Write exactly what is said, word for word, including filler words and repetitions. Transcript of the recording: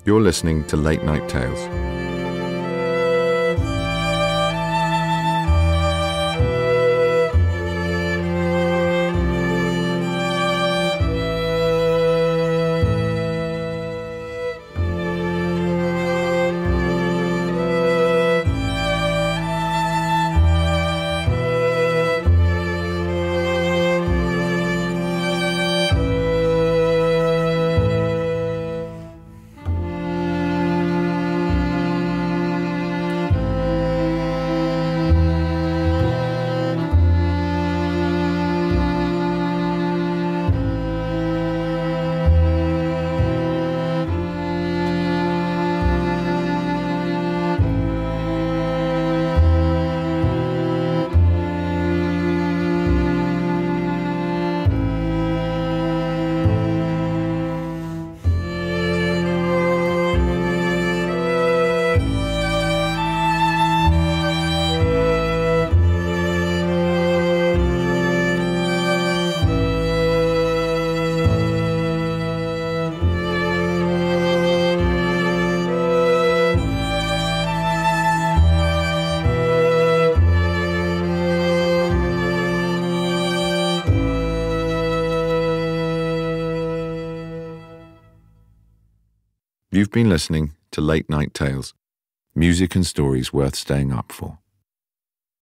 You're listening to Late Night Tales. You've been listening to Late Night Tales, music and stories worth staying up for.